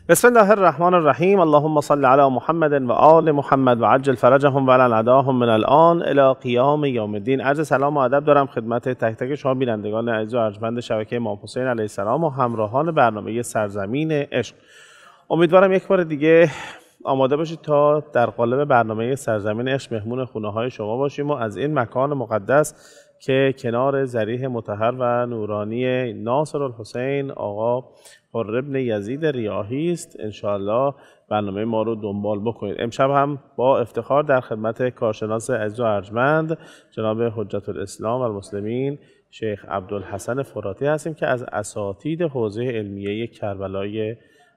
بسم الله الرحمن الرحیم. اللهم صل علی محمد و آل محمد و عجل فرجهم و لعنتهم من الان الی قیام یوم الدین. عرض سلام و ادب دارم خدمت تک تک شما بینندگان عزیز و ارجمند شبکه امام حسین علیه السلام و همراهان برنامه سرزمین عشق. امیدوارم یک بار دیگه آماده باشید تا در قالب برنامه سرزمین عشق مهمون خونه های شما باشیم و از این مکان مقدس که کنار ضریح مطهر و نورانی ناصر الحسین آقا حر بن یزید ریاحی است انشاءالله برنامه ما رو دنبال بکنید. امشب هم با افتخار در خدمت کارشناس عزیز و ارجمند جناب حجت الاسلام والمسلمین شیخ عبدالحسن فراتی هستیم که از اساتید حوزه علمیه کربلای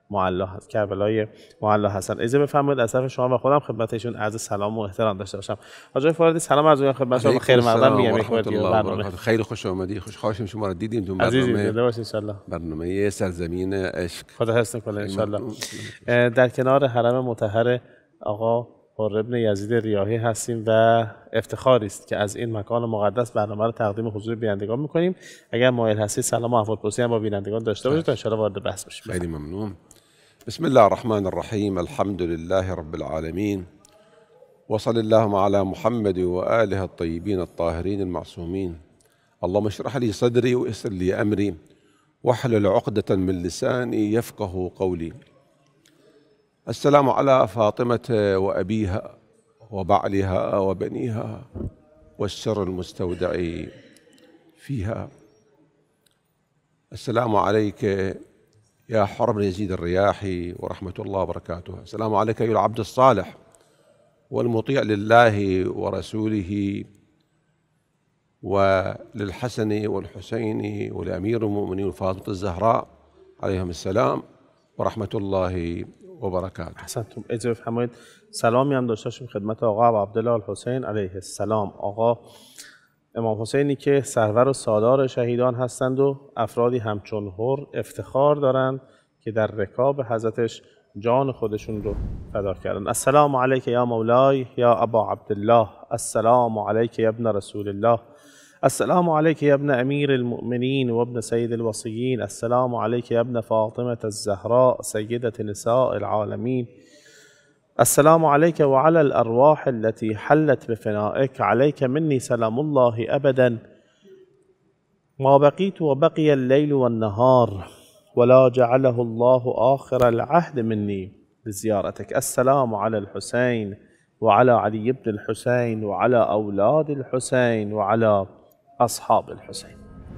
معلا هستن. اجازه بفرمایید از طرف شما و خودم خدمت ایشون عرض سلام و احترام داشته باشم. حاج فراتی سلام عرض می‌کنم خدمت شما. خیر مقدم میگم یک بار دیگه برنامه. خیلی خوش آمدید. خوشحالم شما رو دیدیم تو برنامه باشه ان شاء الله. برنامه سرزمین عشق. خدا حفظ کنه ان شاء الله. در کنار حرم مطهر آقا حر بن یزید ریاحی هستیم و افتخاری است که از این مکان مقدس برنامه رو تقدیم حضور بینندگان می‌کنیم. اگر مایل هستید سلام و احوالپرسی هم با بینندگان داشته باشید تا ان شاء الله وارد بحث بشیم. خیلی ممنون. بسم الله الرحمن الرحيم. الحمد لله رب العالمين وصلى اللهم على محمد وآله الطيبين الطاهرين المعصومين. اللهم اشرح لي صدري ويسر لي أمري واحلل عقدة من لساني يفقه قولي. السلام على فاطمة وأبيها وبعلها وبنيها والسر المستودع فيها. السلام عليك يا حر بن يزيد الرياحي ورحمة الله وبركاته. السلام عليك أيها العبد الصالح والمطيع لله ورسوله وللحسن والحسين ولأمير المؤمنين فاطمة الزهراء عليهم السلام ورحمة الله وبركاته. حسنتم. اجازه بفرمایید سلامی هم داشته باشیم خدمت آقا عبدالله الحسین علیه السلام. آقا امام حسینی که سرور و سالار شهیدان هستند و افرادی همچون حر افتخار دارند که در رکاب حضرتش جان خودشون رو فدا کردن. السلام علیک یا مولای یا ابا عبدالله، السلام علیک یا ابن رسول الله، السلام علیک یا ابن امیر المؤمنین و ابن سید الوصیین، السلام علیک یا ابن فاطمة الزهراء سیدة نساء العالمین، السلام عليك وعلى الأرواح التي حلت بفنائك، عليك مني سلام الله أبدا ما بقيت وبقي الليل والنهار ولا جعله الله آخر العهد مني بزيارتك. السلام على الحسين وعلى علي بن الحسين وعلى أولاد الحسين وعلى أصحاب الحسين.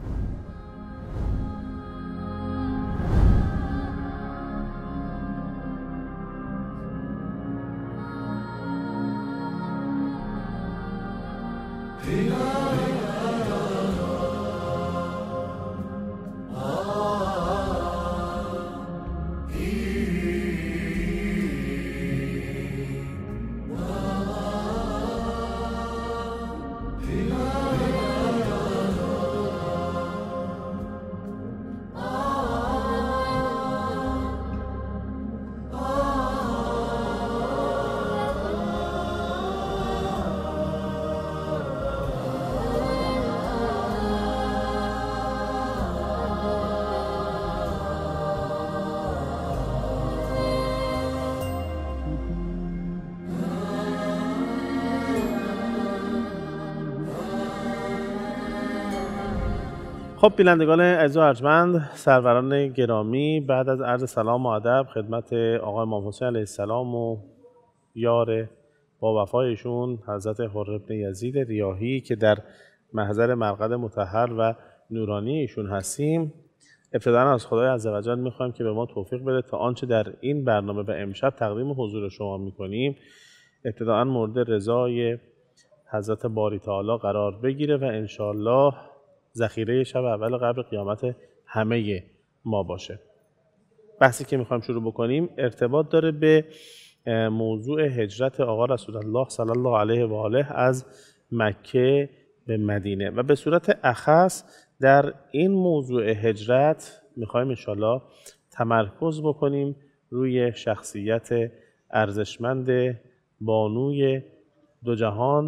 خب بینندگان عزیز و ارجمند، سروران گرامی، بعد از عرض سلام و ادب خدمت آقا امام حسین علیه السلام و یار با وفایشون حضرت حر بن یزید ریاحی که در محضر مرقد مطهر و نورانی ایشون هستیم، ابتداً از خدای عزوجل میخوایم که به ما توفیق بده تا آنچه در این برنامه و امشب تقدیم حضور شما میکنیم ابتداً مورد رضای حضرت باری تعالی قرار بگیره و انشاءالله ذخیره شب اول قبل قیامت همه ما باشه. بحثی که میخوایم شروع بکنیم ارتباط داره به موضوع هجرت آقا رسول الله صلی الله علیه و آله از مکه به مدینه و به صورت اخص در این موضوع هجرت میخوایم انشاءالله تمرکز بکنیم روی شخصیت ارزشمند بانوی دو جهان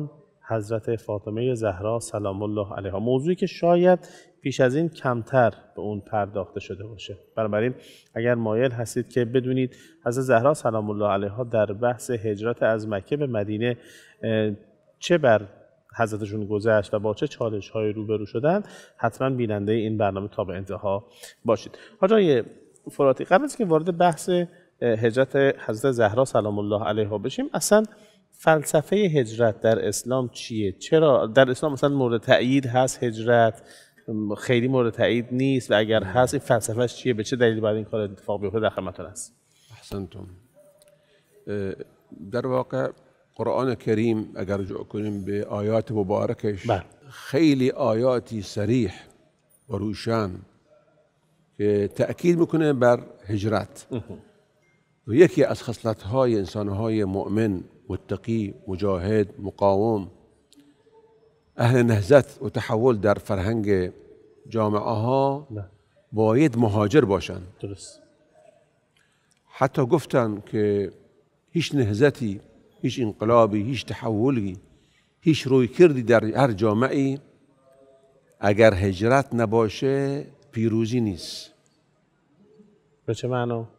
حضرت فاطمه زهرا سلام الله علیها، موضوعی که شاید پیش از این کمتر به اون پرداخته شده باشه. بنابراین اگر مایل هستید که بدونید حضرت زهرا سلام الله علیها در بحث هجرت از مکه به مدینه چه بر حضرتشون گذشت و با چه چالش‌های روبرو شدن، حتما بیننده این برنامه تا به انتها باشید. حاج آقای فراتی، قبل از که وارد بحث هجرت حضرت زهرا سلام الله علیها بشیم، اصلا فلسفه هجرت در اسلام چیه؟ چرا در اسلام مثلا مورد تأیید هست هجرت، خیلی مورد تأیید نیست، و اگر هست این فلسفهش چیه؟ به چه دلیلی باید این کار اتفاق بیفته؟ در خدمتتون هست. احسنتم. در واقع قرآن کریم اگر رجوع کنیم به آیات مبارکش، خیلی آیاتی صریح و روشن که تأکید میکنه بر هجرت. و یکی از خصلت‌های انسان‌های مؤمن، متقی، مجاهد، مقاوم، اهل نهضت و تحول در فرهنگ جامعه ها باید مهاجر باشن. درست. حتی گفتن که هیچ نهضتی، هیچ انقلابی، هیچ تحولی، هیچ رویکردی در هر جامعه اگر هجرت نباشه پیروزی نیست. به چه معنا؟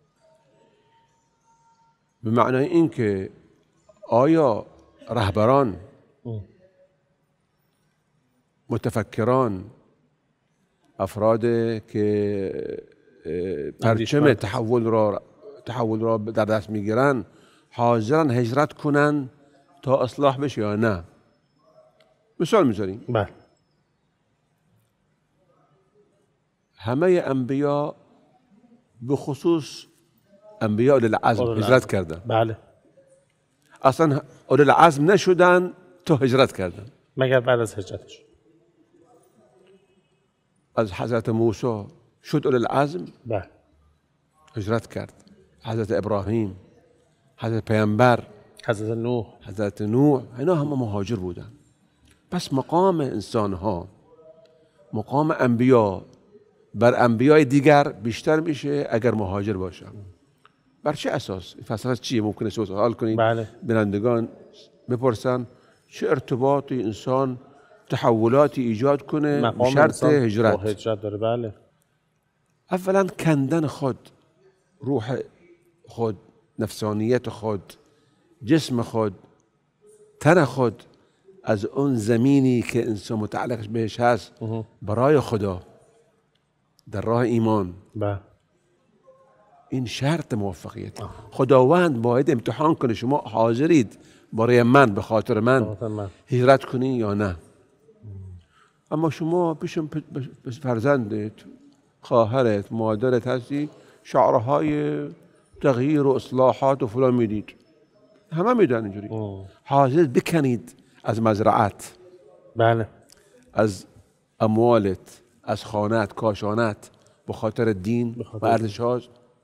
به معنای این که آیا رهبران، متفکران، افراد که پرچم تحول را در دست میگیرن حاضرن هجرت کنن تا اصلاح بشه یا نه؟ مثال میذاریم. بله. همه انبیا به خصوص انبیا اولی العزم هجرت کردن. بله. اصلا اولی العزم نشدن تا هجرت کردن، مگر بعد از هجرتش. از حضرت موسی شد اولی العزم، بله، هجرت کرد. حضرت ابراهیم، حضرت پیامبر، حضرت نوح، اینا همه مهاجر بودن. پس مقام انسان ها، مقام انبیا بر انبیای دیگر بیشتر میشه اگر مهاجر باشن. بر چه اساس؟ فلسفه چیه؟ ممکنه سوال کنید. بله. بینندگان بپرسن چه ارتباطی انسان تحولاتی ایجاد کنه به شرط هجرت؟ هجرت داره. بله. اولا کندن خود، روح خود، نفسانیت خود، جسم خود، تن خود از اون زمینی که انسان متعلقش بهش هست برای خدا در راه ایمان. بله. این شرط موفقیت. خداوند باید امتحان کنه شما حاضرید برای من، به خاطر من هجرت کنین یا نه. اما شما پیش فرزندت، خواهرت، مادرت هستی شعارهای تغییر و اصلاحات و فلان میدید، همه میدن اینجوری. حاضر بکنید از مزرعت، بله، از اموالت، از خانت، کاشانت، به خاطر دین و ارزش‌ها،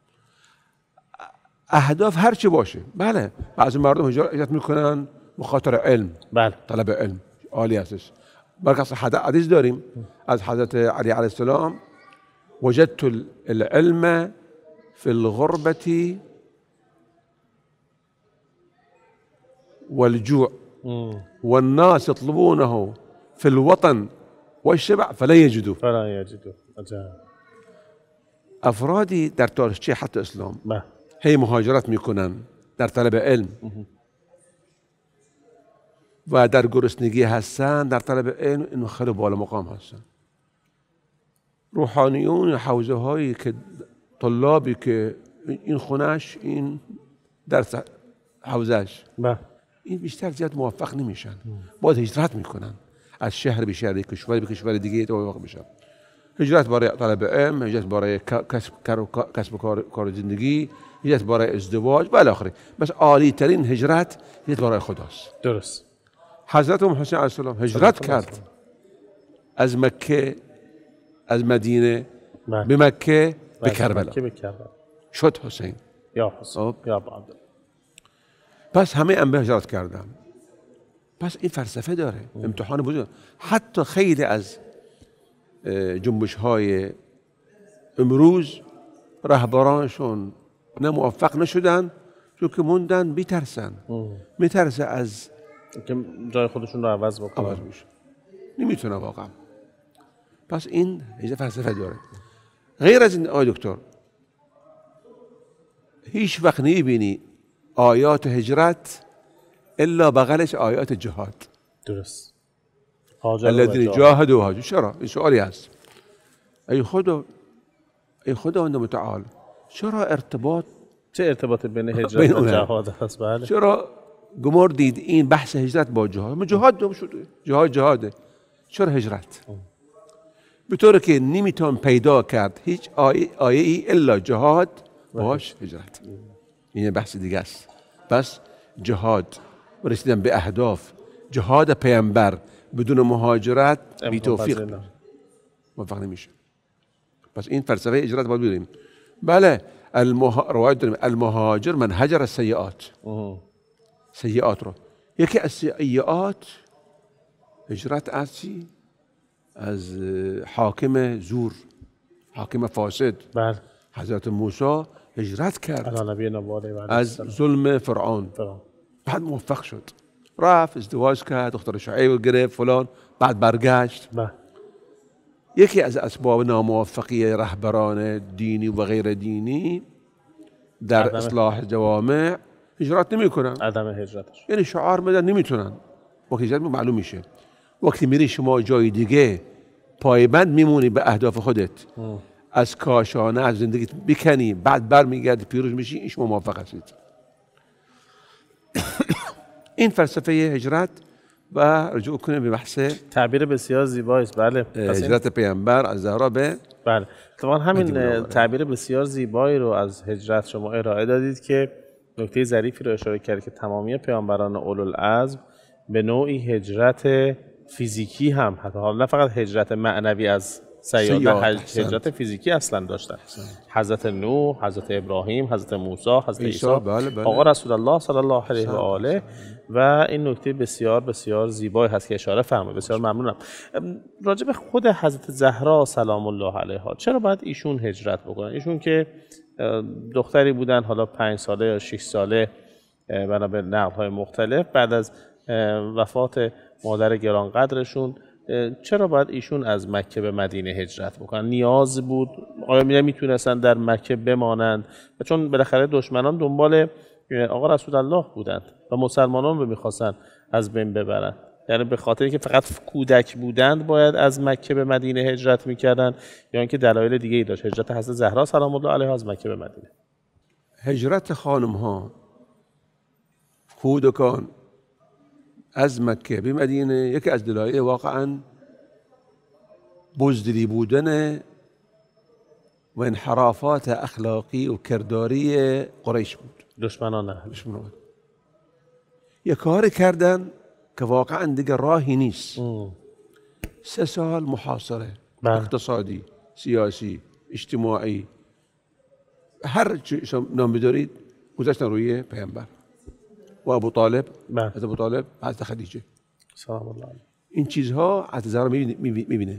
اهداف هر چی باشه. بله، بعضی مردم هجرت میکنن به خاطر علم. بله، طلب علم عالی هستش. برکس حدیث داریم از حضرت علی علیه السلام: وجدت العلم في الغربة والجوع والناس يطلبونه في الوطن والشبع فلا يجدوا. افرادی در تاریخچه حتی اسلام هی مهاجرت میکنن در طلب علم و در گرسنگی هستن، در طلب علم. اینو خیلی بالا مقام هستن. روحانیون حوزه هایی که طلابی که این خونش، این درس حوزش، این بیشتر زیاد موفق نمیشن. باید هجرت میکنن از شهر به شهر، کشور به کشور دیگه تا موفق بشن. هجرت برای طلب علم، هجرت برای کسب کار زندگی، هجرت برای ازدواج و الی آخره. بس عالی ترین هجرت برای خداست. درست. حضرت حسین علیه السلام هجرت کرد از مکه، از مدینه به مکه، به کربلا شد حسین. یا حسین یا عبدالله. پس همه انبیا هجرت کردن. پس این فلسفه داره. امتحان بزرگ. حتی خیلی از جنبش های امروز رهبرانشون نه موفق نشدن چون که موندن میترسن. میترسه از که جای خودشون رو عوض بکنن. عوض میشه، نمیتونه واقعا. پس این هجرت فلسفه داره. غیر از این آقای دکتر هیچ وقت نمیبینی آیات هجرت الا بغلش آیات جهاد. درست. الذین جاهدوا وهاجروا. چرا؟ این سوالی هست. ای خداوند متعال، چرا چه ارتباط بین هجرت و جهاد هست؟ بله. چرا گمردید این بحث هجرت با جهاد؟ جهاد شده، جهاده. چرا هجرت؟ به طوری که نمیتون پیدا کرد هیچ آیه ای الا جهاد باش هجرت. این بحث دیگه است. بس جهاد و رسیدن به اهداف، جهاد پیامبر بدون مهاجرت بی توفیق موفق نمیشه. پس این فلسفه هجرت باید بدونیم. بله، روایت داریم المهاجر من هجر السیئات. سیئات رو، یکی از سیئات هجرت از چی؟ از حاکم زور، حاکم فاسد. بله. حضرت موسی هجرت کرد از ظلم فرعون. بعد موفق شد، رفت ازدواج کرد، دختر شعیب گرفت فلان، بعد برگشت. یکی از اسباب ناموفقی رهبران دینی و غیر دینی در اصلاح جوامع هجرت نمیکنن. عدم هجرتش یعنی شعار میدن نمیتونن. وقتی هجرت معلوم میشه، وقتی میری شما جای دیگه پایبند میمونی به اهداف خودت، از کاشانه از زندگیت بکنی، بعد برمیگردی پیروز میشی، این شما موفق هستید. این فلسفه هجرت. و رجوع کنیم به بحث تعبیر بسیار زیبایی است. بله، هجرت پیامبر از زهرا به بله. طبعا همین تعبیر بسیار زیبایی رو از هجرت شما ارائه دادید که نکته ظریفی رو اشاره کرد که تمامی پیامبران اولوالعزم به نوعی هجرت فیزیکی هم، حتی حالا نه فقط هجرت معنوی از سیادت، هجرت فیزیکی اصلا داشتن. حضرت نوح، حضرت ابراهیم، حضرت موسی، حضرت عیسی، آقا رسول الله صلی الله علیه و آله. و این نکته بسیار بسیار زیبایی هست که اشاره فرمایید. بسیار ممنونم. راجع به خود حضرت زهرا سلام الله علیها، چرا باید ایشون هجرت بکنن؟ ایشون که دختری بودن، حالا 5 ساله یا 6 ساله بنا به نقل‌های مختلف، بعد از وفات مادر گرانقدرشون، چرا باید ایشون از مکه به مدینه هجرت بکنن؟ نیاز بود؟ آیا میتونستن در مکه بمانند؟ چون بالاخره دشمنان دنبال آقا رسول الله بودند و مسلمانان رو میخواستن از بین ببرن. یعنی به خاطری که فقط کودک بودند باید از مکه به مدینه هجرت میکردن، یا اینکه دلایل دیگه ای داشت هجرت حضرت زهرا سلام الله علیها از مکه به مدینه؟ هجرت خانم ها کودکان از مکه به مدینه یکی از دلایل واقعا بزدلی بودن و انحرافات اخلاقی و کرداری قریش بود. دشمنان یک کار کردن که واقعا دیگه راهی نیست. 3 سال محاصره اقتصادی، سیاسی، اجتماعی، هر چی نام بدارید گذاشتن روی پیامبر و ابو طالب، از ابو طالب از خدیجه سلام الله علیه. این چیزها از زهرا میبینه.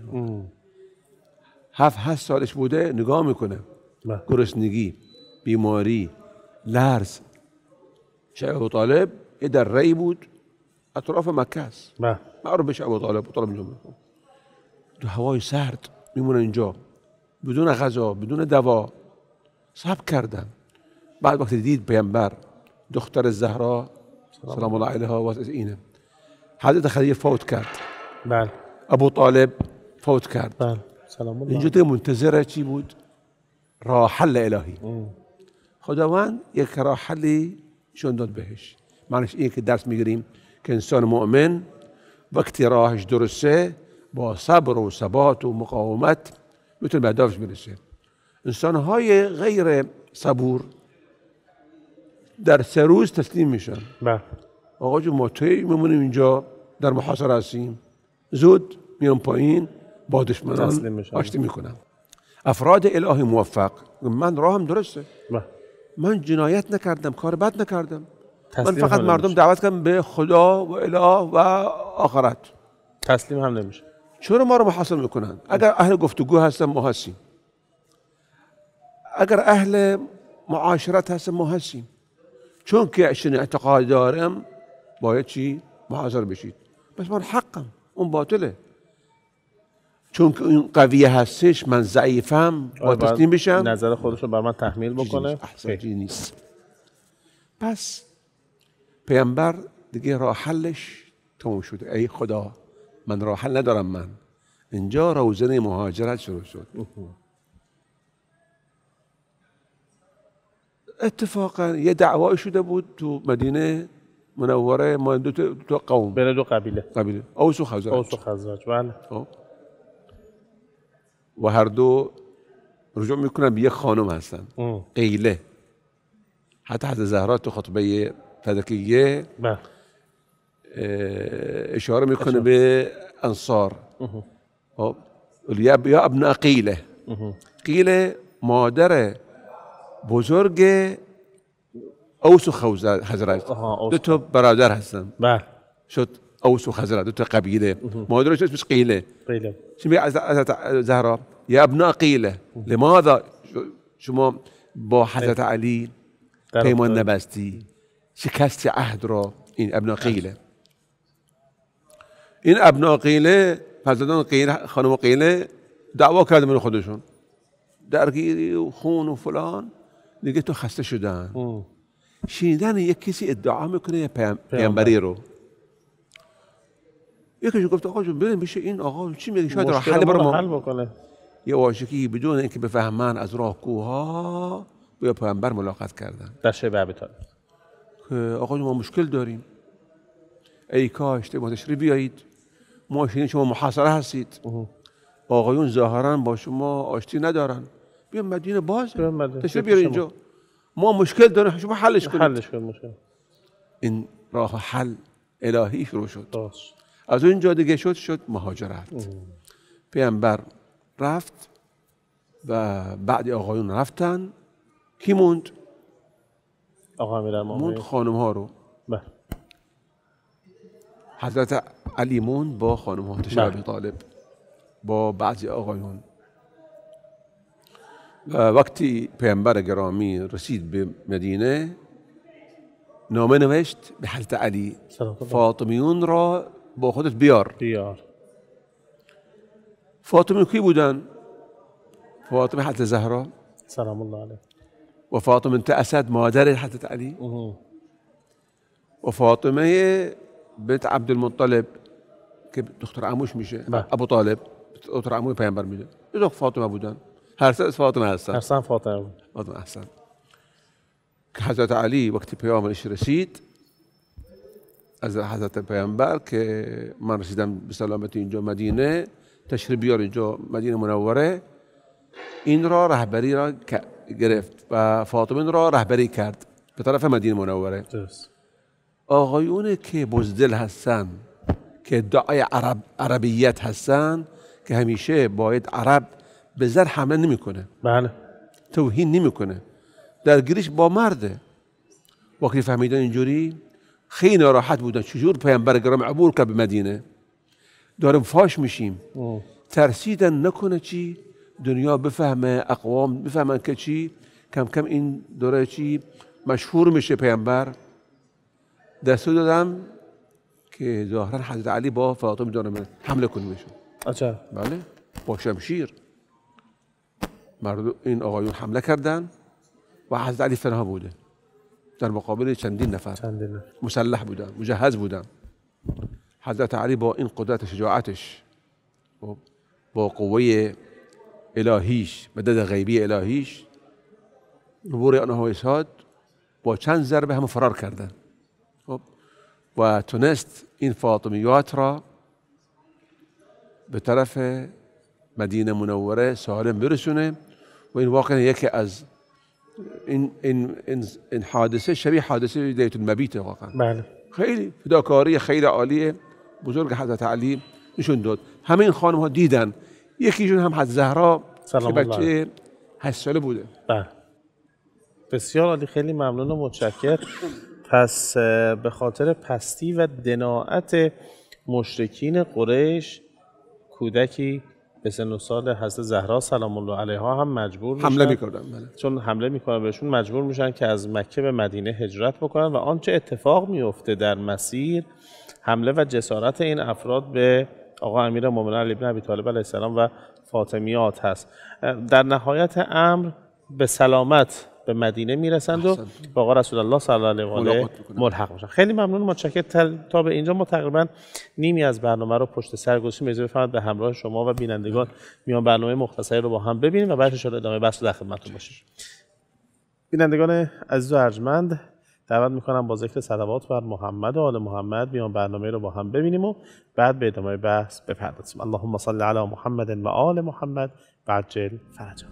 7 سالش بوده، نگاه میکنه. گرسنگی، بیماری، لرز. شیخ ابو طالب یه دره‌ای بود اطراف مکه است، معروف بشه ابو طالب اینجا تو هوای سرد میمونه اینجا بدون غذا بدون دوا. صبر کردن. بعد وقتی دید پیامبر، دختر زهرا سلام الله علیها واسه اینه، حضرت خدیجه فوت کرد، بله، ابو طالب فوت کرد، بله، سلام الله. اینجا منتظره چی بود؟ راه حل الهی. خداوند یک راه حلی شون داد بهش. معنیش اینه که درس میگیریم که انسان مؤمن وقتی راهش درسته با صبر و ثبات و مقاومت میتونه به هدفش برسه. انسان‌های غیر صبور در 3 روز تسلیم میشن. آقا جو ما میمونیم اینجا در محاصره هستیم، زود میان پایین با دشمنان آشتی میکنن. افراد الهی موفق من راهم درسته، من جنایت نکردم، کار بد نکردم، من فقط مردم دعوت کردم به خدا و اله و آخرت. تسلیم هم نمیشه. چرا ما رو محاصره میکنن؟ اگر اهل گفتگو هستم ما هستیم، اگر اهل معاشرت هستم ما هستیم. چون که اشن اعتقاد دارم باید چی؟ محاصره بشید. بس من حقم، اون باطله. چون که اون قویه هستش من ضعیفم با تسلیم بشم، نظر خودش رو بر من تحمیل بکنه. چیزی نیست. پس پیامبر دیگه راه حلش تموم شده. ای خدا من راه حل ندارم. من اینجا روزنه مهاجرت شروع شد. اتفاقا یه دعوای شده بود تو مدینه منوره ما دو قوم، بین دو قبیله اوس و خزرج. اوس و خزرج، بله. و هر دو رجوع میکنن به یک خانم هستن، قیله. حتی حضرت زهرا تو خطبه تذکیه اشاره میکنه به انصار. یا ابن قیله. قیله مادر بزرگ اوس و خزرج، دو تا برادر هستن. شد اوس و خزرج، دو تا قبیله. مادرش اسمش قیله. چی میگه حضرت زهرا؟ یا ابن قیله، لماذا شما با حضرت علی پیمان نبستی، شکست عهد را؟ این ابن قیله. این ابن قیله، فرزندان قیله، خانم قیله دعوا کردن من خودشون، درگیری و خون و فلان. دیگه تو خسته شدن. شنیدن یک کسی ادعا میکنه پیامبری رو. یکیشون گفت آقا جون بریم بشه این آقا چی میگه، شاید راه حل برام حل بکنه. یه عاشقی بدون اینکه بفهمن از راهگوها با پیامبر ملاقات کردن در شیب ابی طالب که آقا ما مشکل داریم، ای کاش ما تشریف بیایید، ما شنیدیم شما محاصره هستید، آقایون ظاهرا با شما آشتی ندارن، بیا مدینه باز تشریف بیارید اینجا، ما مشکل داریم، شما حلش کنید. این راه حل الهی شروع شد. از اونجا دیگه شد مهاجرت. پیامبر رفت و بعد آقایون رفتن. کی موند؟ آقا امیرالمومنین موند خانم ها رو. حضرت علی موند با خانم ها تشریف ابی طالب با بعضی آقایون. وقتی پیامبر گرامی رسید به مدینه، نامه نوشت به حضرت علی فاطمیون را با خودت بیار. فاطمه کی بودن؟ فاطمه حضرت زهرا سلام الله علیها و فاطمه بنت اسد مادر حضرت علی و فاطمه بنت عبدالمطلب که دختر عموش میشه ابو طالب، دختر عموی پیامبر میشه. دو فاطمه بودن، هر سه فاطمه هستن. فاطمه هستن. که حضرت علی وقتی پیامش رسید از حضرت پیامبر که من رسیدم به سلامتی اینجا مدینه، تشریف بیار اینجا مدینه منوره، این را رهبری را گرفت و فاطمه را رهبری کرد به طرف مدینه منوره. آقایون که بزدل هستن، که ادعای عربیت هستن، که همیشه باید عرب به زر حمله نمیکنه، توهین نمیکنه، درگیریش با مرده. وقتی فهمیدن اینجوری خیلی ناراحت بودن. چجور پیامبر گرامی عبور کرد به مدینه، داریم فاش میشیم. ترسیدن نکنه چی دنیا بفهمه، اقوام بفهمن که چی کم کم این دوره چی مشهور میشه. پیامبر دستور دادم که ظاهرا حضرت علی با فاطمه دارم حمله کنیمشون. بله، با شمشیر مرد این آقایون حمله کردن و حضرت علی تنها بوده در مقابل چندین نفر مسلح بودن، مجهز بودن. حضرت علی با این قدرت شجاعتش با قوه الهیش، مدد غیبی الهیش، نبور آنها ایستاد، با چند ضربه هم فرار کردن و تونست این فاطمیات را به طرف مدینه منوره سالم برسونه. و این واقعا یکی از این حادثه شبیه حادثه لیلة المبیت واقعا. خیلی فداکاری خیلی عالیه بزرگ حضرت علی نشون داد. همه این خانم ها دیدن. یکیشون هم حضرت زهرا که بچه 8 ساله بوده. بسیار عالی، خیلی ممنون و متشکر. پس به خاطر پستی و دناعت مشرکین قریش کودکی به سن و سال حضرت زهرا سلام الله علیها هم مجبور میشن حمله میکردن. بله. چون حمله میکنن بهشون، مجبور میشن که از مکه به مدینه هجرت بکنن و آنچه اتفاق میفته در مسیر، حمله و جسارت این افراد به آقا امیرالمومنین علی بن ابی طالب علیه السلام و فاطمیات هست. در نهایت امر به سلامت به مدینه میرسند و با آقا رسول الله صلی الله علیه و آله ملحق میشن. خیلی ممنون، متشکرم. تا به اینجا ما تقریبا نیمی از برنامه رو پشت سر گذاشتیم. اجازه بفرمایید به همراه شما و بینندگان میان برنامه مختصری رو با هم ببینیم و بعد ان شاءالله ادامه بحث در خدمتتون باشیم. بینندگان عزیز و ارجمند، دعوت میکنم با ذکر صلوات بر محمد و آل محمد میان برنامه رو با هم ببینیم و بعد به ادامه بحث بپردازیم. اللهم صل علی محمد و آل محمد و عجل فرجهم.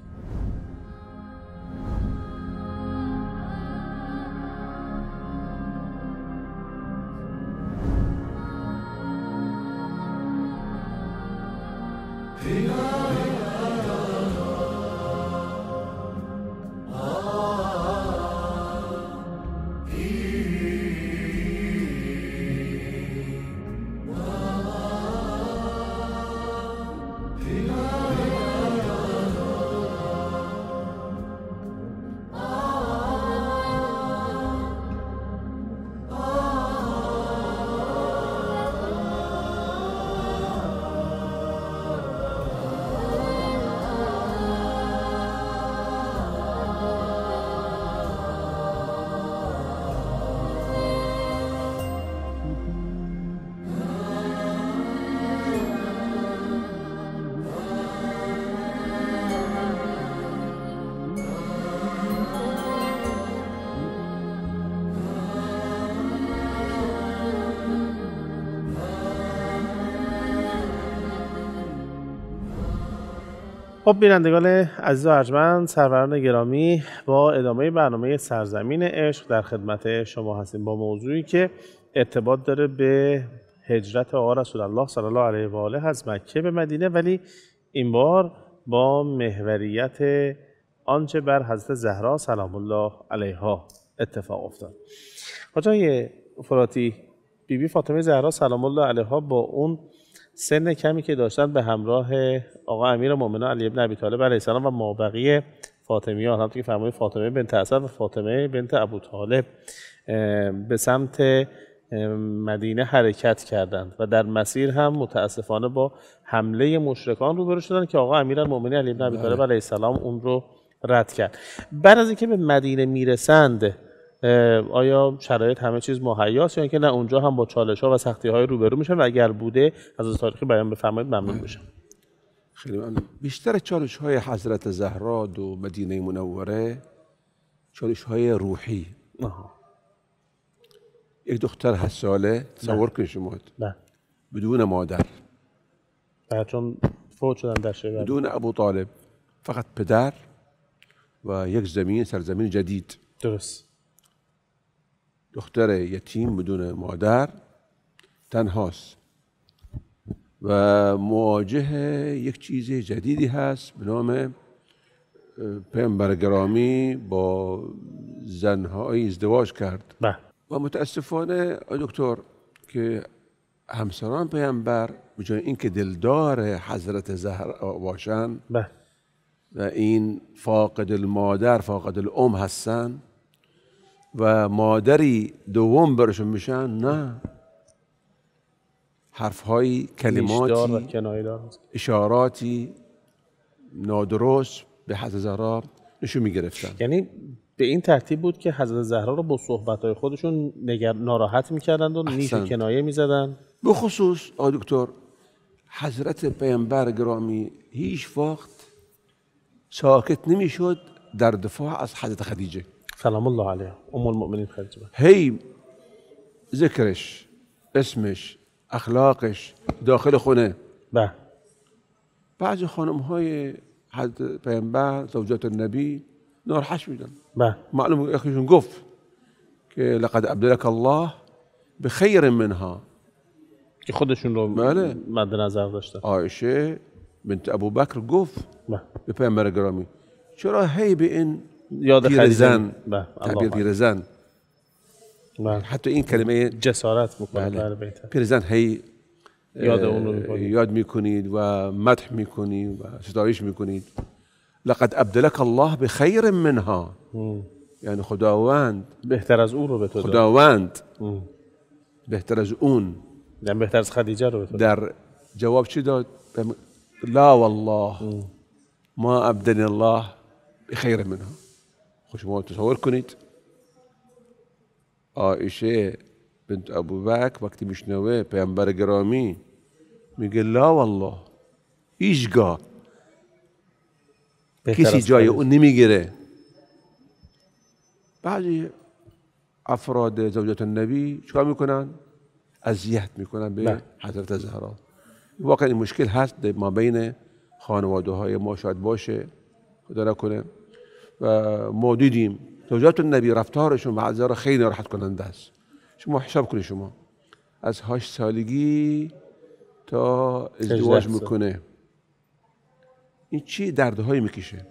خب بینندگان عزیز و ارجمند، سروران گرامی، با ادامه برنامه سرزمین عشق در خدمت شما هستیم با موضوعی که ارتباط داره به هجرت آقا رسول الله صلی الله علیه و آله از مکه به مدینه، ولی این بار با محوریت آنچه بر حضرت زهرا سلام الله علیها اتفاق افتاد. حاجی فراتی، بیبی فاطمه زهرا سلام الله علیها با اون سن کمی که داشتن به همراه آقا امیرالمومنین علی بن ابی طالب علیه السلام و مابقی فاطمیات، همونطور که فرمودید فاطمه بنت اسد و فاطمه بنت ابوطالب به سمت مدینه حرکت کردند و در مسیر هم متاسفانه با حمله مشرکان روبرو شدند که آقا امیرالمومنین علی بن ابی طالب علیه السلام اون رو رد کرد. بعد از اینکه به مدینه میرسند آیا شرایط همه چیز مهیاست یا اینکه نه اونجا هم با چالش‌ها و سختی‌های روبرو میشن و اگر بوده از تاریخی بیان بفرمایید ممنون میشم. خیلی ممنون. بیشتر چالش‌های حضرت زهرا و مدینه منوره چالش‌های روحی. یک دختر 8 ساله تصور کنید شما بدون مادر، چون فوت شدن در شب، بدون ابو طالب، فقط پدر و یک زمین، سرزمین جدید. درست. دختر یتیم بدون مادر تنهاست و مواجه یک چیز جدیدی هست به نام پیامبر گرامی با زنهای ازدواج کرد. و متاسفانه دکتر که همسران پیامبر به جای اینکه دلدار حضرت زهرا باشن و این فاقد المادر فاقد الام هستن و مادری دوم برشون میشن، نه، حرفهایی، کلماتی، اشاراتی نادرست به حضرت زهرا نشون میگرفتن. یعنی به این ترتیب بود که حضرت زهرا رو با صحبت‌های خودشون ناراحت میکردند و نیش و کنایه میزدن. به خصوص دکتر حضرت پیامبر گرامی هیچ وقت ساکت نمیشد در دفاع از حضرت خدیجه سلام الله علیها ام المؤمنین خدیجه. هی ذکرش، اسمش، اخلاقش داخل خونه. بعضی خانم‌های حضرت پیامبر زوجات النبی ناراحت میدن. معلوم یکیشون گفت که لقد ابدلک الله بخیر منها، که خودشون رو مد نظر داشتن. عایشه بنت ابوبکر گفت به پیامبر گرامی چرا هی به این پیرزن تعبیر پیرزن، حتی این کلمه جسارت میکنه. پیرزن هی یاد میکنید و مدح میکنید و ستایش میکنید. لقد ابدلک الله بخیر منها، یعنی خداوند بهتر از اون رو به تو داد. خداوند بهتر از اون، یعنی بهتر از خدیجه رو به تو داد. در جواب چی داد؟ لا والله ما ابدلنی الله بخیر منها. خب شما تصور کنید عایشه بنت ابوبکر وقتی میشنوه پیامبر گرامی میگه لا والله هیچگاه کسی جای اون نمیگیره. بعضی افراد زوجات النبی چیکار میکنن؟ اذیت میکنن به حضرت زهرا. واقعا این مشکل هست ما بین خانواده های ما، شاید باشه خدا نکنه. و ما دیدیم زوجات النبی رفتارشون مع زهرا خیلی ناراحت کننده است. شما حساب کنید، شما از 8 سالگی تا ازدواج میکنه، این چه دردهایی میکشه،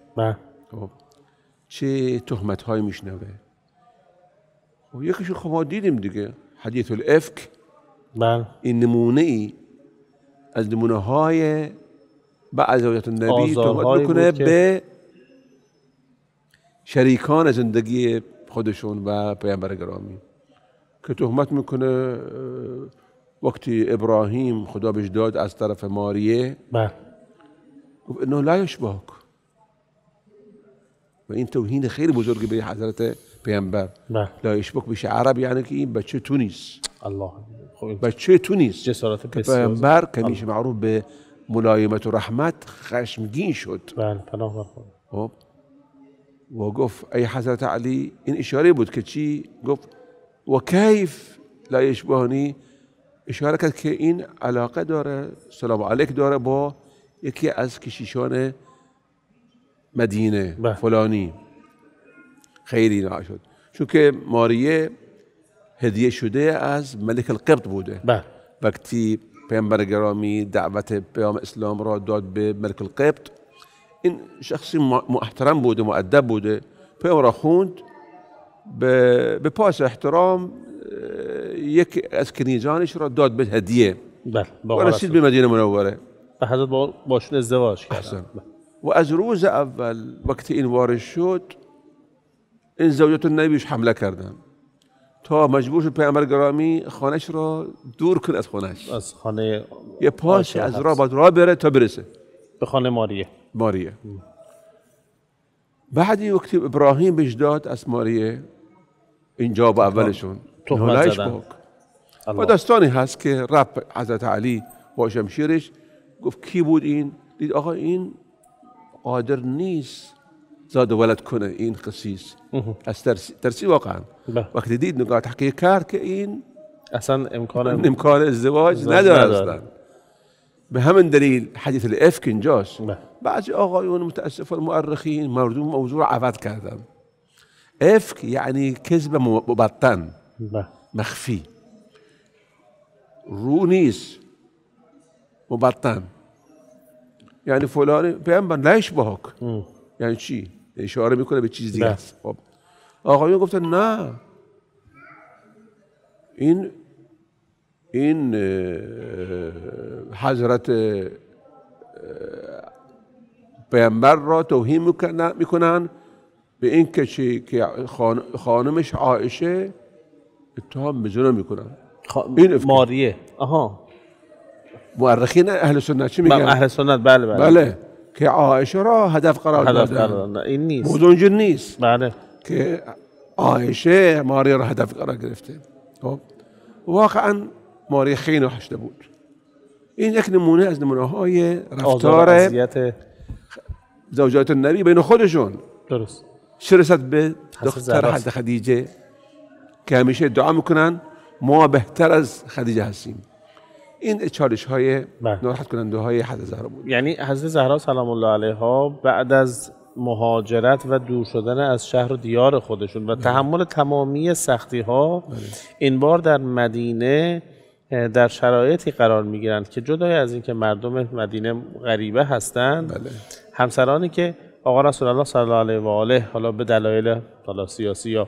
چه تهمتهایی میشنوه. خب یکیشون خب ما دیدیم دیگه، حدیث الافک. این نمونه ای از نمونه های بعض زوجات النبی تهمت میکنه به شریکان زندگی خودشون و پیامبر گرامی، که تهمت میکنه وقتی ابراهیم خدا بهش داد از طرف ماریه گفت انه لا یشبهک، و این توهین خیلی بزرگی به حضرت پیامبر. لا یشبهک بشه عرب یعنی که این بچه تو نیست. الله، بچه تو نیست. جسارت پیامبر که میشه معروف به ملایمت و رحمت خشمگین شد. خب و گفت ای حضرت علی، این اشاره بود که چی گفت؟ و کیف لا یشبهنی، اشاره کرد که این علاقه داره، سلام علیک داره با یکی از کشیشان مدینه فلانی. خیلی ناراحت شد، چون که ماریه هدیه شده از ملک القبط بوده. وقتی پیامبر گرامی دعوت پیام اسلام را داد به ملک القبط، این شخصی محترم بوده، مؤدب بوده، پیام را خوند، به پاس احترام یک از کنیزانش را داد به هدیه و رسید به مدینه منوره. به حضرت باشون ازدواج کردن. و از روز اول وقتی این وارد شد، این زوجات النبیش حمله کردن تا مجبور شد پیامبر گرامی خانش را دور کنه از خانش، از خانه یه پاس از راه بره تا برسه به خانه ماریه. بعدی وقتی ابراهیم بهش داد از ماریه، این جواب اولشون تهمت زدن. و داستانی هست که رب حضرت علی با شمشیرش گفت کی بود این؟ دید آقا این قادر نیست زاد ولد کنه، این قسیس از ترسی واقعا. وقتی دید نگاه تحقیق کرد که این اصلا امکان ازدواج نداره اصلا. به همین دلیل حدیث الافک اینجاست. بعضی آقایون متاسف المؤرخین موضوع رو عوض کردن. افک یعنی کذب مبطن، مخفی، رو نیست، مبطن. یعنی فلان پیامبر لا یشبهک، یعنی چی؟ اشاره میکنه به چیز دیگه است. خب آقایون گفتن نه، این حضرت پیامبر را توهین میکنن به این که خانمش عایشه اتهام به زنا میکنن. این ماریه. مورخین اهل سنت چی میگن؟ اهل سنت بله که عایشه را هدف قرار دادن. این نیست، موضوع نیست. بله که عایشه ماریه را هدف قرار گرفته. خب واقعا ماریه خیلی ناحشته بود. این یک نمونه از نمونه های رفتار زوجات النبی بین خودشون. درست. چه رسد به دختر حضرت خدیجه که همیشه دعا میکنن ما بهتر از خدیجه هستیم. این چالش های ناراحت کننده های حضرت زهرا بود. یعنی حضرت زهرا سلام الله علیها بعد از مهاجرت و دور شدن از شهر و دیار خودشون و تحمل تمامی سختی ها، این بار در مدینه در شرایطی قرار میگیرند که جدای از اینکه مردم مدینه غریبه هستند، همسرانی که آقا رسول الله صلی الله علیه و آله حالا به دلایل سیاسی یا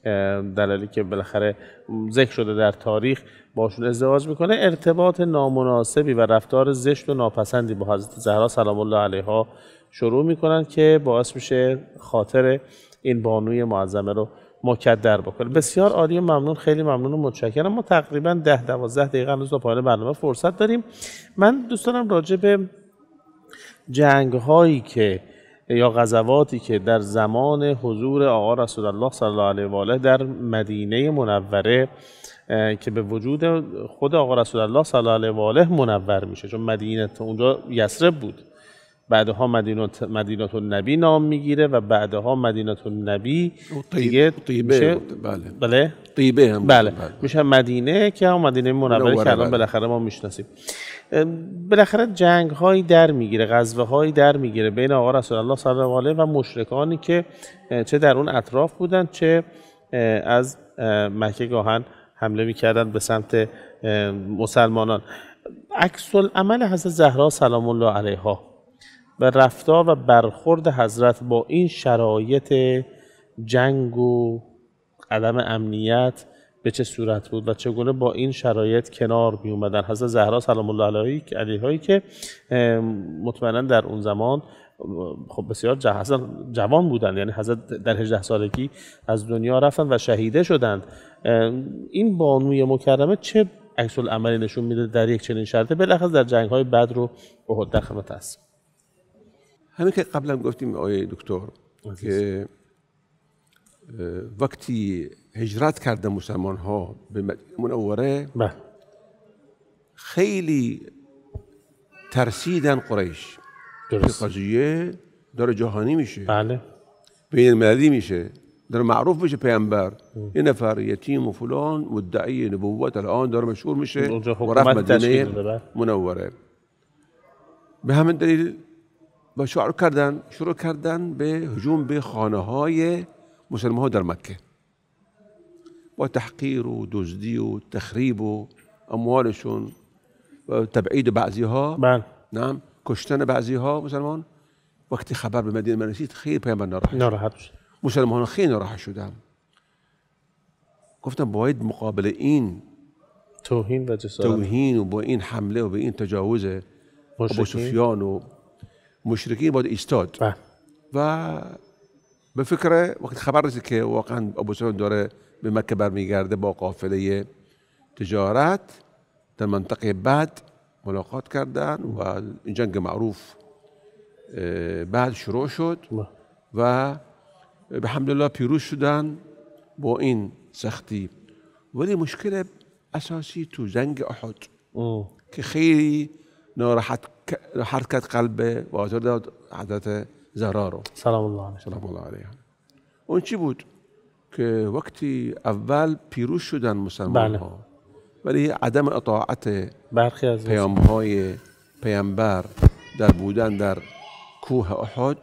دلالی که بالاخره ذکر شده در تاریخ باشون ازدواج میکنه، ارتباط نامناسبی و رفتار زشت و ناپسندی با حضرت زهرا سلام الله علیها شروع میکنن که باعث میشه خاطر این بانوی معظمه رو مکدر بکنه. بسیار عالی، ممنون، خیلی ممنون و متشکرم. ما تقریبا 10-12 دقیقه هنوز تا پایان برنامه فرصت داریم. من دوست دارم راجع به جنگ هایی که یا غزواتی که در زمان حضور آقا رسول الله صلی الله علیه و آله در مدینه منوره که به وجود خود آقا رسول الله صلی الله علیه و آله منور میشه، چون مدینه اونجا یثرب بود، بعدها مدینه النبی نام میگیره و بعدها مدینه النبی دیگه طیبه. بله طیبه هم بله میشه مدینه که هم مدینه منوره که الان بالاخره ما میشناسیم. بالاخره جنگ هایی در میگیره، غزوه هایی در میگیره بین آقا رسول الله صلی الله علیه و مشرکانی که چه در اون اطراف بودن چه از مکه گاهن حمله میکردن به سمت مسلمانان. عکس العمل حضرت زهرا سلام الله علیها و رفتار و برخورد حضرت با این شرایط جنگ و عدم امنیت به چه صورت بود و چگونه با این شرایط کنار می اومدن حضرت زهرا سلام الله علیها که مطمئنا در اون زمان خب بسیار جوان بودند، یعنی حضرت در 18 سالگی از دنیا رفتن و شهیده شدند. این بانوی مکرمه چه عکس العملی نشون میده در یک چنین شرایطی، بالاخره در جنگ‌های بدر و احد؟ در خدمت هستم. همین که قبلا گفتیم آقای دکتر که وقتی هجرت کردن مسلمان ها به مدینه منوره خیلی ترسیدن قریش که قضیه داره جهانی میشه، بله بین المللی میشه، داره معروف میشه پیامبر این نفر یتیم و فلان مدعی نبوت الان داره مشهور میشه و رفت مدینه منوره. به همین دلیل با شروع کردن به هجوم به خانه های مسلمان ها در مکه با تحقیر و دزدی و تخریب و اموالشون و تبعید بعضی ها، نعم کشتن بعضی ها مسلمان. وقتی خبر به مدینه رسید خیلی پیامبر ناراحت شد، مسلمان خیلی ناراحت شدن، گفتن باید مقابل این توهین و جسارت و با این حمله و با این تجاوز ابو سفیان و مشرکین باید ایستاد. و به فکر وقت خبر رسید که واقعا ابو سفیان داره به مکه برمیگرده با قافله تجارت در منطقه بعد ملاقات کردن و این جنگ معروف بعد شروع شد و به حمدالله پیروز شدن با این سختی. ولی مشکل اساسی تو جنگ احد که خیلی ناراحت کرد قلب و آزار داد حضرت زهرا رو سلام الله علیها. اون چی بود که وقتی اول پیروز شدن مسلمان ها ولی عدم اطاعت برخی از پیام‌های پیامبر در بودن در کوه احد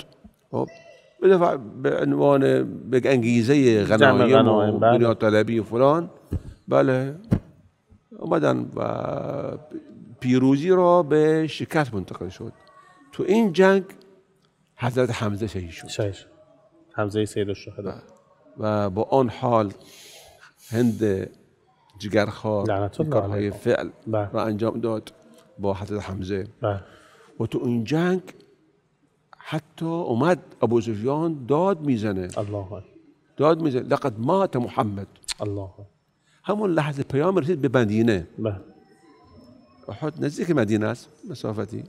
به عنوان به انگیزه غنایم و دنیا طلبی و فلان بله اومدن و پیروزی را به شکست منتقل شد. تو این جنگ حضرت حمزه شهید شد، حمزه سید الشهدا، و با آن حال هند جگرخوار کارهای فعل را انجام داد با حضرت حمزه. و تو این جنگ حتی اومد ابو سفیان داد میزنه لقد مات محمد. همون لحظه پیام رسید به مدینه. احد نزدیک مدینه است مسافتی،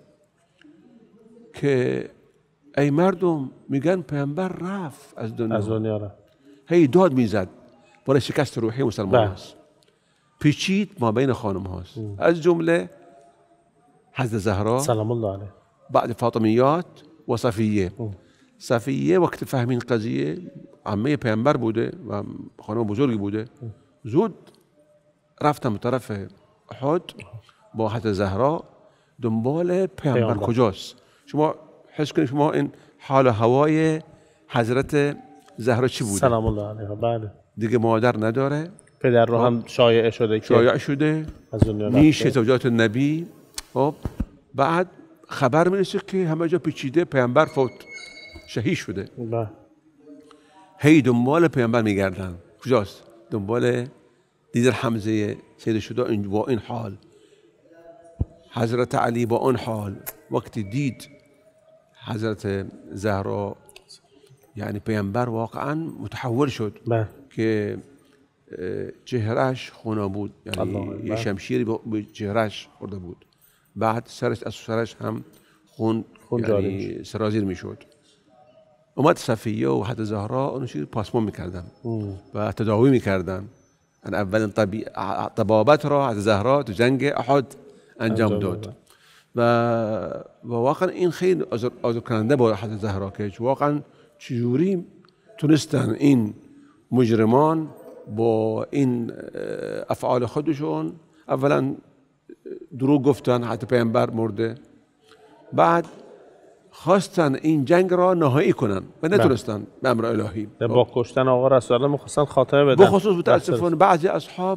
که ای مردم میگن پیامبر رفت از دنیا رفت. هی داد میزد برای شکست روحی مسلمان هست، پیچید ما بین خانم هاست، از جمله حضرت زهرا سلام الله علیه، بعد فاطمیات و صفیه وقت فهمین قضیه عمه پیامبر بوده و خانم بزرگی بوده، زود رفتم طرف احد با حضرت زهرا دنبال پیامبر کجاست. شما حس کنید شما این حال و هوای حضرت زهرا چی بوده؟ سلام الله علیها. بله دیگه مادر نداره، پدر رو هم شایع شده از دنیا نیش زوجات نبی. خب بعد خبر میرسه که همه جا پیچیده، پیامبر فوت شهید شده. هی دنبال پیامبر میگردن کجاست؟ دنبال دیدن حمزه سید شهدا با این حال، حضرت علی با اون حال. وقتی دید حضرت زهرا یعنی پیامبر واقعا متحول شد که چهرهش خونا بود، یعنی یه شمشیری به چهرهش خورده بود، بعد سرش از سرش هم خون یعنی سرازیر میشد. اومد صفیه و حضرت زهرا اونو پاسمون میکردن و تداوی میکردن. یعنی اولین طبابت را حضرت زهرا تو جنگ احد انجام داد و واقعا این خیلی آزار کننده بود حضرت زهرا که واقعا چجوری تونستن این مجرمان با این افعال خودشون اولا دروغ گفتن حتی پیامبر مرده، بعد خواستن این جنگ را نهایی کنن و نتونستن به امر الهی. با کشتن آقا رسول الله می‌خواستن خاتمه بدن. بخصوص متاسفانه بعضی اصحاب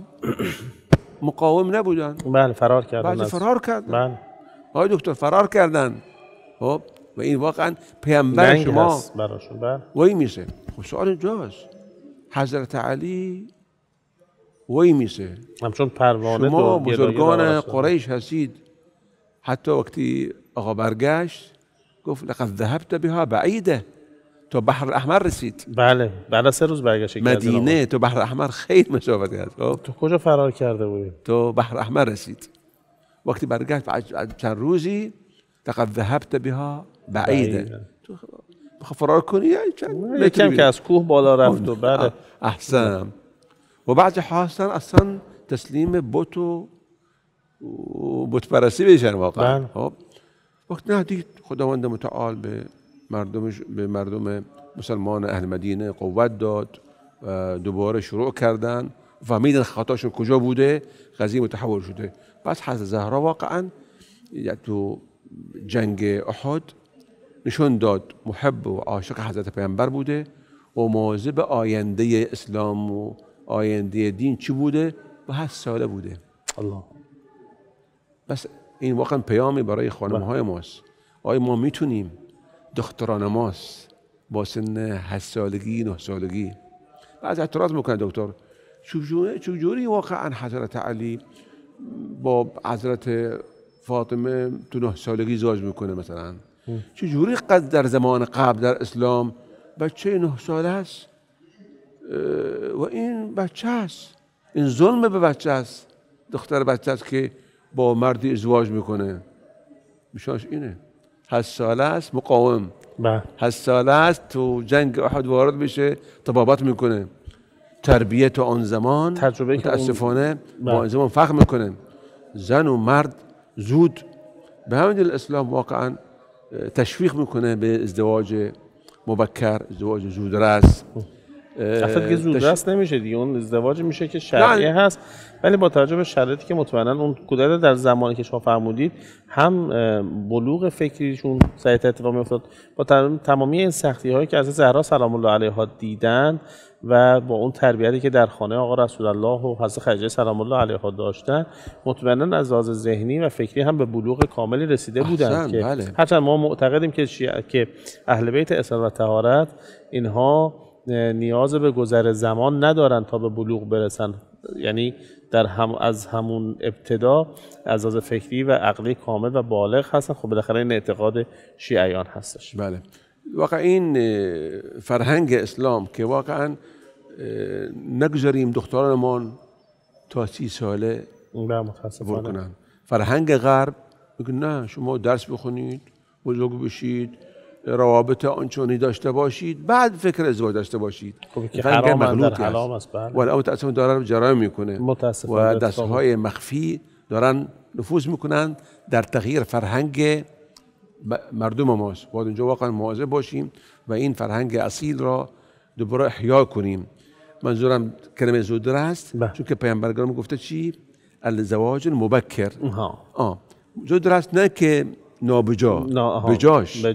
مقاوم نبودن. بله فرار کردن. بعضی فرار کردن. بله. آقای دکتر فرار کردن. خب و این واقعا پیامبر شما براشون. بله. وای میشه. خب سوال اینجاست. حضرت علی وای میشه. همچون پروانه شما بزرگان قریش هستید. حتی وقتی آقا برگشت گفت لقد ذهبت بها بعیده، تو بحر احمر رسید. بله بعد از 3 روز برگشت مدینه تو بحر احمر خیلی مسافت هست. تو کجا فرار کرده بودی؟ تو بحر احمر رسید. وقتی برگشت بعد چند روزی لقد ذهبت بها بعیده. تو فرار کنی یکم که از کوه بالا رفت و بعد احسن. و بعضی خواستن اصلا تسلیم بت و بت پرستی بشن واقعا. خب وقت نه دید خداوند متعال به مردم مسلمان اهل مدینه قوت داد و دوباره شروع کردن، فهمیدن خطاشون کجا بوده، قضیه متحول شده. پس حضرت زهرا واقعا تو جنگ احد نشون داد محب و عاشق حضرت پیامبر بوده و مواظب آینده اسلام و آینده دین چی بوده و 8 ساله بوده. الله. بس این واقعا پیامی برای خانم‌های ماست. آیا ما میتونیم دختران ماست با سن 8 سالگی 9 سالگی بعضی اعتراض میکنه دکتر چجوری واقعا حضرت علی با حضرت فاطمه تو 9 سالگی ازدواج میکنه مثلا؟ چجوری قد در زمان قبل در اسلام بچه 9 ساله است و این بچه است، این ظلم به بچه است، دختر بچه است که با مردی ازدواج میکنه. میشاش اینه 8 ساله است مقاوم، 8 ساله است تو جنگ احد وارد میشه طبابت میکنه. تربیت آن زمان تجربه متاسفانه با این زمان فرق میکنه. زن و مرد زود به همین دلیل اسلام واقعا تشویق میکنه به ازدواج مبکر، ازدواج زودرس. اصلا که زودرس نمیشه دیگه، اون ازدواج میشه که شرعی هست، ولی با توجه به شرایطی که مطمئنا اون کودک در زمانی که شما فرمودید هم بلوغ فکریشون سریعتر اتفاق میافتاد با تمامی این سختی هایی که از زهرا سلام الله علیها دیدن و با اون تربیتی که در خانه آقا رسول الله و حضرت خدیجه سلام الله علیها داشتن، مطمئنا از لحاظ ذهنی و فکری هم به بلوغ کاملی رسیده بودند که هرچند ما معتقدیم که اهل بیت اصالت و طهارت اینها نیاز به گذر زمان ندارن تا به بلوغ برسن، یعنی از همون ابتدا از لحاظ فکری و عقلی کامل و بالغ هستن. خب بالاخره این اعتقاد شیعیان هستش. بله واقعا این فرهنگ اسلام که واقعا نگذاریم دخترانمان تا 30 ساله بکنن. فرهنگ غرب میگن نه شما درس بخونید، بزرگ بشید، روابط آنچنانی داشته باشید، بعد فکر ازدواج داشته باشید. خب که حرام در حرام است. ولی متاسفانه دارن جرایم میکنه و دستهای مخفی دارن نفوذ میکنن در تغییر فرهنگ مردم ماست. باید اونجا واقعا مواظب باشیم و این فرهنگ اصیل را دوباره احیا کنیم. منظورم کلمه زودرس چون که پیامبر گرامی گفته چی؟ الزواج مبکر. زودرس نه که نابجا، بجاش.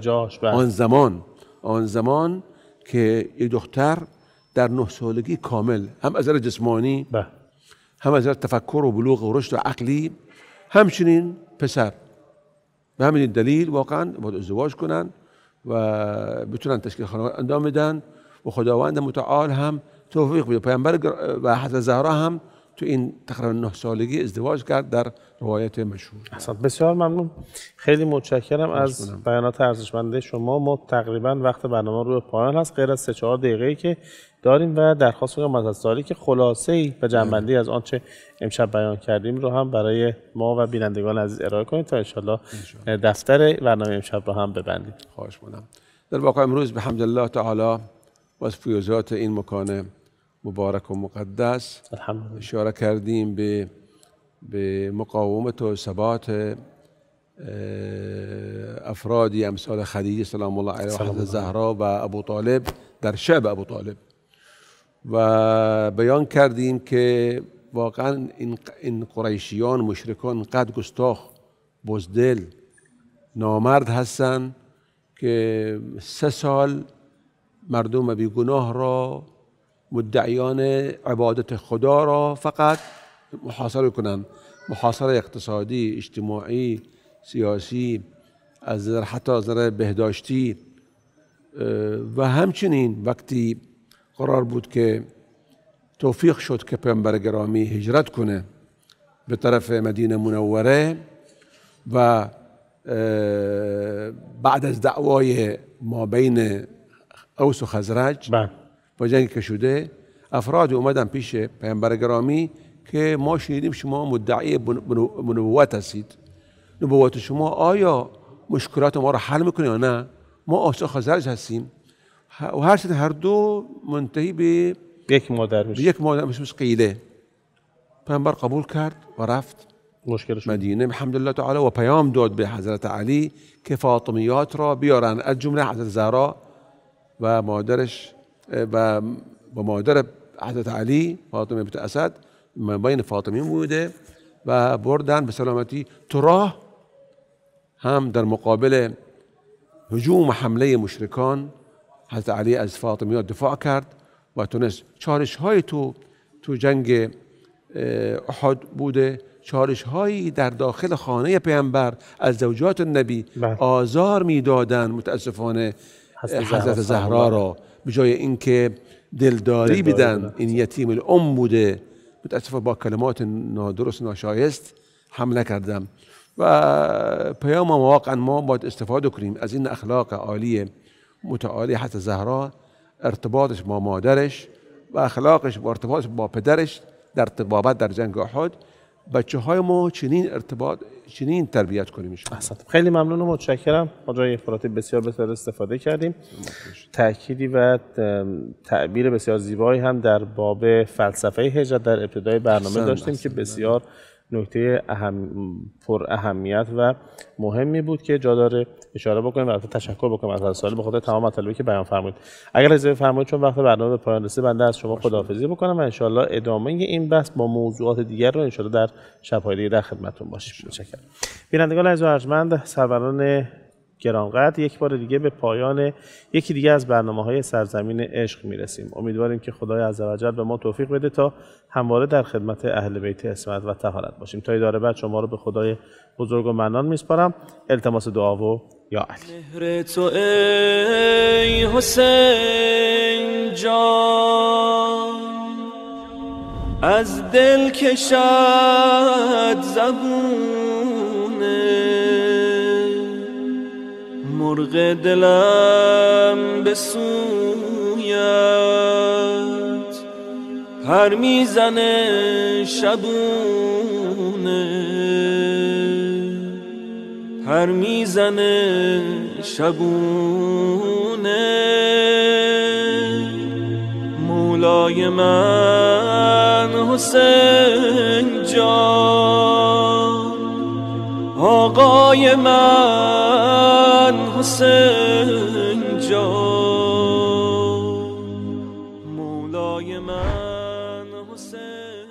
آن زمان که یک دختر در 9 سالگی کامل هم از نظر جسمانی هم از نظر تفکر و بلوغ و رشد و عقلی، همچنین پسر. به همین دلیل واقعا باید ازدواج کنن و بتونن تشکیل خانواده انجام بدن و خداوند متعال هم توفیق بده. پیامبر و حضرت زهرا هم تو این تقریبا 9 سالگی ازدواج کرد در روایت مشهور. اصلا بسیار ممنون، خیلی متشکرم از بیانات ارزشمند شما. ما تقریبا وقت برنامه رو به پایان هست، غیر از 3-4 دقیقه‌ای که داریم و درخواست می‌کنم از سوالی که خلاصه‌ای و جنبندی از آنچه امشب بیان کردیم رو هم برای ما و بینندگان عزیز ارائه کنید تا انشالله دفتر برنامه امشب رو هم ببندید. خواهش می‌کنم. در واقع امروز به حمد الله تعالی و از فیوزات این مکان مبارک و مقدس اشاره کردیم به مقاومت و ثبات افرادی امثال خدیجه سلام الله علیها و حضرت زهرا و ابو طالب در شعب ابو طالب، و بیان کردیم که واقعا این قریشیان مشرکان قد گستاخ، بزدل، نامرد هستند که 3 سال مردم بی گناه را، مدعیان عبادت خدا را فقط محاصره کنند، محاصره اقتصادی، اجتماعی، سیاسی، از حتی نظر بهداشتی. و همچنین وقتی قرار بود که توفیق شد که پیامبر گرامی هجرت کنه به طرف مدینه منوره و بعد از دعوای ما بین اوس و خزرج و جنگ که شده، افرادی اومدن پیش پیامبر گرامی که ما شنیدیم شما مدعی نبوت هستید، نبوت شما آیا مشکلات ما رو حل میکنه یا نه؟ ما اوس و خزرج هستیم. و هر دو منتهی به یک مادر میشه قیله. پیامبر قبول کرد و رفت مشکلش مدینه بحمدالله تعالی و پیام داد به حضرت علی که فاطمیات را بیارن، از جمله حضرت زهرا و مادرش و مادر حضرت علی فاطمه بنت اسد بین فاطمی بوده و بردن به سلامتی. تو راه هم در مقابل هجوم و حمله مشرکان حضرت علی از فاطمیات دفاع کرد و تونست. چالش های تو جنگ احد بوده، چالش هایی در داخل خانه پیامبر از زوجات النبی آزار میدادند متاسفانه حضرت زهرا را، به جای اینکه دلداری بدن. این یتیم الام بوده، متاسفانه با کلمات نادرست ناشایست حمله کردم. و پیام واقعا ما باید استفاده کنیم از این اخلاق عالی متعالی حضرت زهرا، ارتباطش با مادرش و اخلاقش و ارتباطش با پدرش در ارتباط در جنگ احد. بچه های ما چنین تربیت کنیم. خیلی ممنون و متشکرم. ما جای افراطی بسیار استفاده کردیم. تأکیدی و تعبیر بسیار زیبایی هم در باب فلسفه هجرت در ابتدای برنامه داشتیم که بسیار نکته پر اهمیت و مهمی بود که جا داره اشاره بکنیم و تشکر بکنیم از سوال به خاطر تمام مطالبی که بیان فرمودید. اگر اجازه بفرمایید چون وقت برنامه به پایان رسید، بنده از شما خداحافظی بکنم و ان شاءالله ادامه این بحث با موضوعات دیگر رو ان شاءالله در شب‌های دیگه در خدمتتون باشیم. متشکرم. بینندگان عزیز و ارجمند، سروران گرانقدر، یک بار دیگه به پایان یکی دیگه از برنامه‌های سرزمین عشق میرسیم. امیدواریم که خدای عزوجل به ما توفیق بده تا همواره در خدمت اهل بیت عصمت و طهارت باشیم. تا اداره بعد شما رو به خدای بزرگ و منان میسپارم. التماس دعا و یا علی. مهر تو ای حسین جان از دل کشد زبونه، مرغ دلم به سویت پر میزنه شبونه، پر میزنه شبونه. مولای من حسین جان، آقای من حسین جان، مولای من حسین